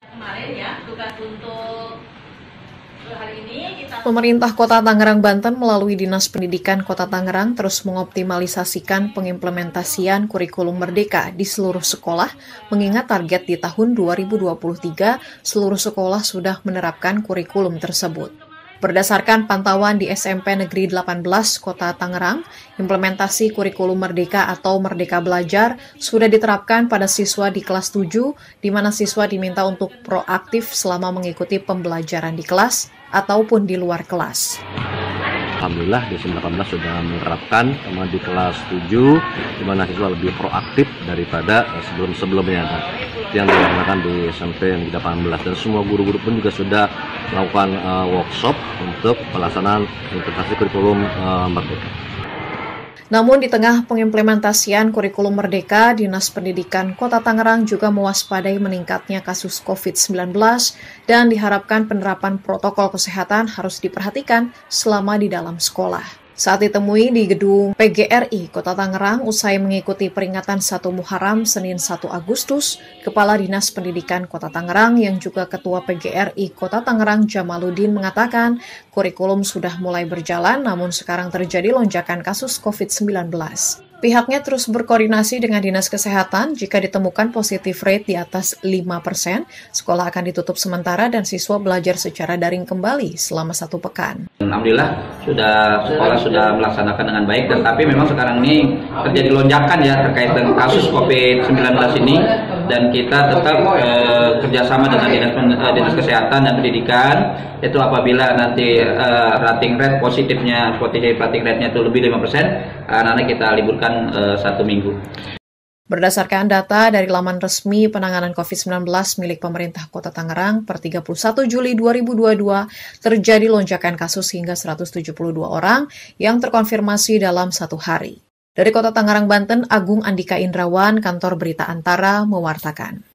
Kemarin ya, tugas untuk hari ini kita... Pemerintah Kota Tangerang, Banten melalui Dinas Pendidikan Kota Tangerang terus mengoptimalisasikan pengimplementasian kurikulum Merdeka di seluruh sekolah, mengingat target di tahun 2023 seluruh sekolah sudah menerapkan kurikulum tersebut. Berdasarkan pantauan di SMP Negeri 18 Kota Tangerang, implementasi kurikulum Merdeka atau Merdeka Belajar sudah diterapkan pada siswa di kelas 7, di mana siswa diminta untuk proaktif selama mengikuti pembelajaran di kelas ataupun di luar kelas. Alhamdulillah di SMP 18 sudah menerapkan, sama di kelas 7, di mana siswa lebih proaktif daripada sebelum-sebelumnya. Yang dilaksanakan di SMP Negeri 18, dan semua guru-guru pun juga sudah melakukan workshop untuk pelaksanaan implementasi kurikulum Merdeka. Namun di tengah pengimplementasian kurikulum Merdeka, Dinas Pendidikan Kota Tangerang juga mewaspadai meningkatnya kasus COVID-19 dan diharapkan penerapan protokol kesehatan harus diperhatikan selama di dalam sekolah. Saat ditemui di gedung PGRI Kota Tangerang usai mengikuti peringatan 1 Muharram Senin 1 Agustus, Kepala Dinas Pendidikan Kota Tangerang yang juga Ketua PGRI Kota Tangerang Jamaluddin mengatakan kurikulum sudah mulai berjalan namun sekarang terjadi lonjakan kasus COVID-19. Pihaknya terus berkoordinasi dengan Dinas Kesehatan. Jika ditemukan positif rate di atas 5%, sekolah akan ditutup sementara dan siswa belajar secara daring kembali selama 1 pekan. Alhamdulillah sekolah sudah melaksanakan dengan baik, tetapi memang sekarang ini terjadi lonjakan ya terkait dengan kasus COVID-19 ini, dan kita tetap kerjasama dengan Dinas Kesehatan dan Pendidikan, itu apabila nanti rating rate positifnya, rating rate-nya itu lebih 5%, nanti kita liburkan 1 minggu. Berdasarkan data dari laman resmi penanganan COVID-19 milik pemerintah Kota Tangerang, per 31 Juli 2022 terjadi lonjakan kasus hingga 172 orang yang terkonfirmasi dalam 1 hari. Dari Kota Tangerang, Banten, Agung Andika Indrawan, Kantor Berita Antara, mewartakan.